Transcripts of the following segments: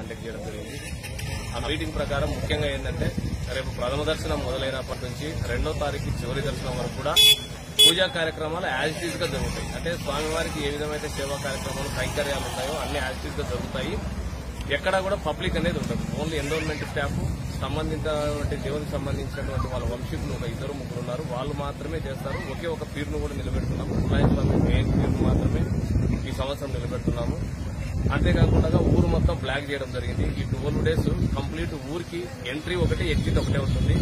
Conduct చేయడం జరిగింది. ఆ మీటింగ్ ప్రకారం ముఖ్యంగా ఏంటంటే రేపు ప్రథమ దర్శనం మొదలైనప్పటి నుంచి 2వ తారీఖు చివరి దర్శనం వరకు కూడా పూజా కార్యక్రమాలు యాజ్ ఇట్ ఈజ్ గా జరుగుతాయి. అంటే స్వామివారికి ఏ విధమైతే సేవా కార్యక్రమాలు కైంకర్యాలు ఉంటాయో అన్ని యాజ్ ఇట్ ఈజ్ గా జరుగుతాయి. ఎక్కడా కూడా పబ్లిక్ అనేది ఉండదు. ఓన్లీ ఎన్రోల్మెంట్ స్టాఫ్, సంబంధించినటువంటి దేవునికి సంబంధించినటువంటి వాళ్ళ వంశీకులు ఒక 2-3 ఉన్నారు. వాళ్ళు మాత్రమే చేస్తారు. ఒకే ఒక పీరును కూడా నిలబెడుతున్నాము. స్వామి మెయిన్ పీరును మాత్రమే ఈ సంవత్సరం నిలబెడుతున్నాము. అంతేకాకుండా ఊరు మొత్తం బ్లాక్ చేయడం జరిగింది. ఈ 12 days కంప్లీట్ ఊరికి ఎంట్రీ ఒకటి, ఎగ్జిట్ ఒకటే ఉంటుంది.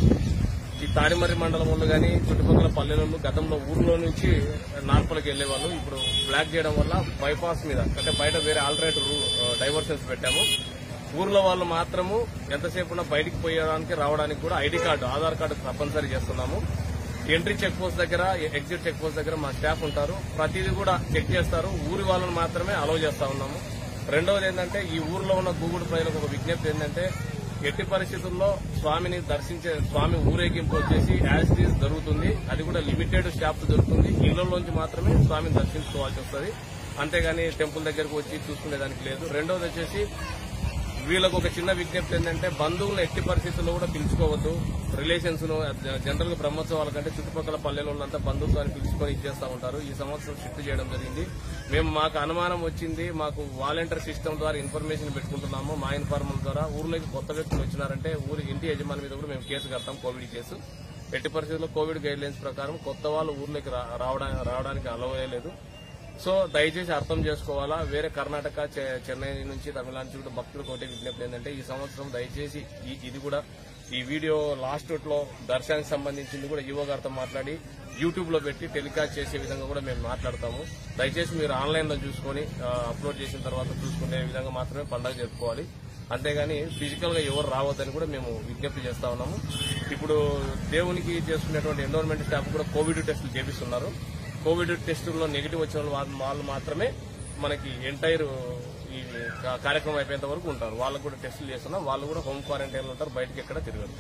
ఈ తాడిమర్రి మండలంలో గానీ చుట్టుపక్కల పల్లెలలో గతంలో ఊర్లో నుంచి నార్పలకి వెళ్లేవాళ్ళు ఇప్పుడు బ్లాక్ చేయడం వల్ల బైపాస్ మీద అంటే బయట వేరే ఆల్టర్నేటివ్ డైవర్షన్స్ పెట్టాము. ఊర్లో వాళ్ళు మాత్రము ఎంతసేపు ఉన్నా బయటికి పోయడానికి రావడానికి కూడా ఐడి కార్డు, ఆధార్ కార్డు తప్పనిసరి చేస్తున్నాము. ఎంట్రీ చెక్ పోస్ట్ దగ్గర, ఎగ్జిట్ చెక్ పోస్ట్ దగ్గర మా స్టాఫ్ ఉంటారు. ప్రతిదీ కూడా చెక్ చేస్తారు. ఊరి వాళ్ళని మాత్రమే అలౌ చేస్తా ఉన్నాము. రెండవది ఏంటంటే ఈ ఊర్లో ఉన్న గూగుడు ప్రజలకు ఒక విజ్ఞప్తి ఏంటంటే ఎట్టి పరిస్థితుల్లో స్వామిని దర్శించే స్వామి ఊరేగింపు వచ్చేసి యాజ్ ఇట్ ఈజ్ జరుగుతుంది. అది కూడా లిమిటెడ్ స్టాఫ్ జరుగుతుంది. ఇళ్లలోంచి మాత్రమే స్వామిని దర్శించుకోవాల్సి వస్తుంది. అంతేగాని టెంపుల్ దగ్గరకు వచ్చి చూసుకునేదానికి లేదు. రెండవది వచ్చేసి వీళ్ళకు ఒక చిన్న విజ్ఞప్తి ఏంటంటే బంధువులను ఎట్టి పరిస్థితుల్లో కూడా పిలుచుకోవద్దు. రిలేషన్స్ ను జనరల్ గా బ్రహ్మోత్సవాల కంటే చుట్టుపక్కల పల్లెలంతా బంధుత్వాన్ని పిలుచుకొని ఇచ్చేస్తా ఉంటారు. ఈ సంవత్సరం షిఫ్ట్ చేయడం జరిగింది. మేము మాకు అనుమానం వచ్చింది, మాకు వాలంటీర్ సిస్టమ్ ద్వారా ఇన్ఫర్మేషన్ పెట్టుకుంటున్నాము. మా ఇన్ఫార్మర్ ద్వారా ఊర్లోకి కొత్త వ్యక్తులు వచ్చినారంటే ఊరి ఇంటి యజమాని మీద కూడా మేము కేసు కడతాం, కోవిడ్ కేసు. ఎట్టి పరిస్థితుల్లో కోవిడ్ గైడ్ లైన్స్ ప్రకారం కొత్త వాళ్ళు ఊర్లోకి రావడానికి అలౌ అయ్యలేదు. సో దయచేసి అర్థం చేసుకోవాలా. వేరే కర్ణాటక, చెన్నై నుంచి, తమిళనాడు నుంచి కూడా భక్తులకు ఒకటే విజ్ఞప్తి ఏంటంటే ఈ సంవత్సరం దయచేసి ఇది కూడా ఈ వీడియో లాస్ట్ లో దర్శనానికి సంబంధించింది కూడా ఈవో గారితో మాట్లాడి యూట్యూబ్ లో పెట్టి టెలికాస్ట్ చేసే విధంగా కూడా మేము మాట్లాడతాము. దయచేసి మీరు ఆన్లైన్ లో చూసుకొని అప్లోడ్ చేసిన తర్వాత చూసుకునే విధంగా మాత్రమే పండుగ జరుపుకోవాలి. అంతేగాని ఫిజికల్ గా ఎవరు రావద్దని కూడా మేము విజ్ఞప్తి చేస్తా ఉన్నాము. ఇప్పుడు దేవునికి చేసుకునేటువంటి ఎన్విరాన్మెంట్ స్టాఫ్ కూడా కోవిడ్ టెస్టులు చేపిస్తున్నారు. కోవిడ్ టెస్టుల్లో నెగిటివ్ వచ్చిన వాళ్ళు మాత్రమే మనకి ఎంటైర్ ఈ కార్యక్రమం అయిపోయేంత వరకు ఉంటారు. వాళ్ళకు కూడా టెస్టులు చేస్తున్నాం. వాళ్ళు కూడా హోమ్ క్వారంటైన్ లో ఉంటారు, బయటకి ఎక్కడ తిరగరు.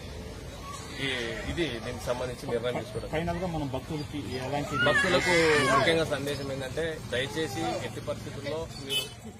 ఇది దీనికి సంబంధించి నిర్ణయం తీసుకోవడం. భక్తులకు ముఖ్యంగా సందేశం ఏంటంటే దయచేసి ఎట్టి పరిస్థితుల్లో మీరు